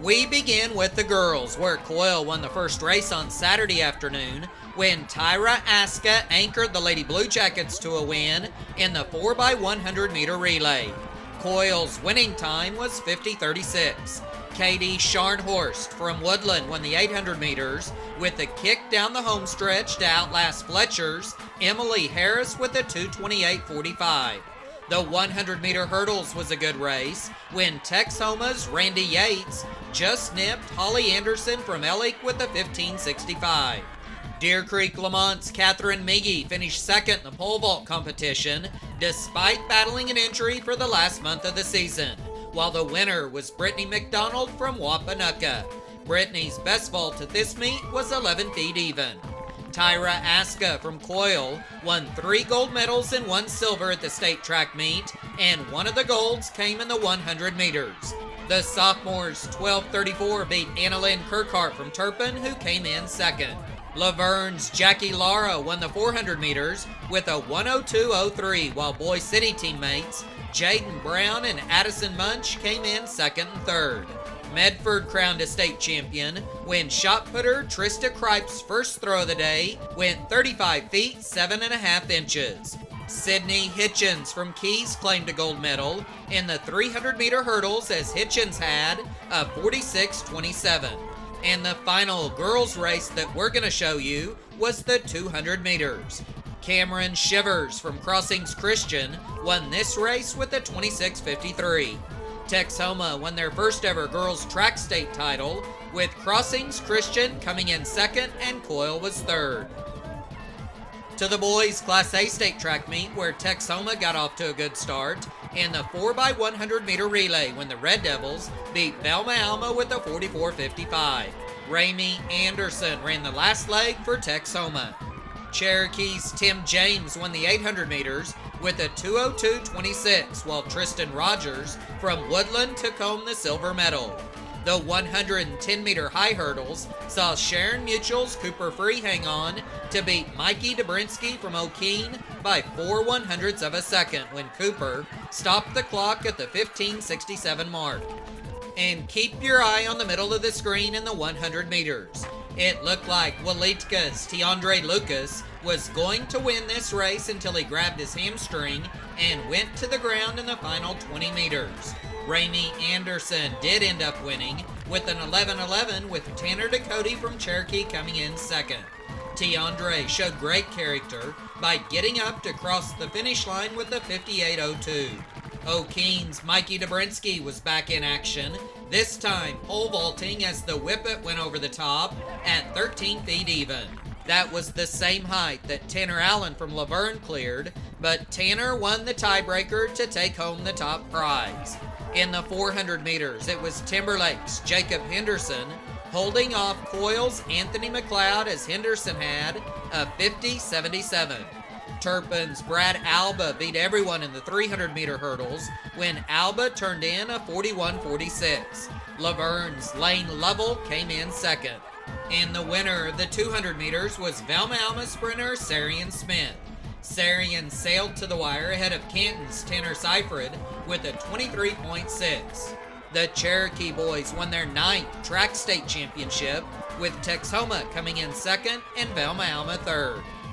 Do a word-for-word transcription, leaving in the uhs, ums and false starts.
We begin with the girls, where Coyle won the first race on Saturday afternoon when Tyra Aska anchored the Lady Blue Jackets to a win in the four by one hundred meter relay. Coyle's winning time was fifty thirty-six. Katie Scharnhorst from Woodland won the eight hundred meters with a kick down the home stretch to outlast Fletcher's Emily Harris with a two twenty-eight forty-five. The one hundred meter hurdles was a good race when Texhoma's Randy Yates just nipped Holly Anderson from Ellick with a fifteen sixty-five. Deer Creek-Lamont's Catherine Miggy finished second in the pole vault competition despite battling an injury for the last month of the season, while the winner was Brittany McDonald from Wapanucka. Brittany's best vault at this meet was eleven feet even. Tyra Aska from Coyle won three gold medals and one silver at the state track meet, and one of the golds came in the one hundred meters. The sophomores twelve thirty-four beat Annalyn Kirkhart from Turpin, who came in second. Laverne's Jackie Lara won the four hundred meters with a one oh two oh three, while Boy City teammates Jaden Brown and Addison Munch came in second and third. Medford crowned a state champion when shot putter Trista Kripe's first throw of the day went thirty-five feet seven and a half inches. Sydney Hitchens from Keys claimed a gold medal in the three hundred meter hurdles as Hitchens had a forty-six twenty-seven. And the final girls race that we're going to show you was the two hundred meters. Cameron Shivers from Crossings Christian won this race with a twenty-six fifty-three. Texhoma won their first ever girls track state title, with Crossings Christian coming in second and Coyle was third. To the boys' Class A state track meet, where Texhoma got off to a good start in the four by one hundred meter relay when the Red Devils beat Velma Alma with a forty-four fifty-five. Ramey Anderson ran the last leg for Texhoma. Cherokee's Tim James won the eight hundred meters with a two oh two twenty-six, while Tristan Rogers from Woodland took home the silver medal. The one hundred ten meter high hurdles saw Sharon Mutual's Cooper Free hang on to beat Mikey Dobrinsky from O'Keene by four one hundredths of a second when Cooper stopped the clock at the fifteen sixty-seven mark. And keep your eye on the middle of the screen in the one hundred meters. It looked like Walitka's Tiandre Lucas was going to win this race until he grabbed his hamstring and went to the ground in the final twenty meters. Ramey Anderson did end up winning with an eleven eleven, with Tanner Ducote from Cherokee coming in second. Tiandre showed great character by getting up to cross the finish line with a fifty-eight oh two. O'Keene's Mikey Dobrinsky was back in action, this time pole vaulting as the Whippet went over the top at thirteen feet even. That was the same height that Tanner Allen from Laverne cleared, but Tanner won the tiebreaker to take home the top prize. In the four hundred meters, it was Timberlake's Jacob Henderson holding off Coyle's Anthony McLeod as Henderson had a fifty seventy-seven. Turpin's Brad Alba beat everyone in the three hundred meter hurdles when Alba turned in a forty-one forty-six. Laverne's Lane Lovell came in second. And the winner of the two hundred meters was Velma Alma sprinter Sarian Smith. Sarian sailed to the wire ahead of Canton's Tanner Seifrid with a twenty-three point six. The Cherokee boys won their ninth track state championship, with Texhoma coming in second and Velma Alma third.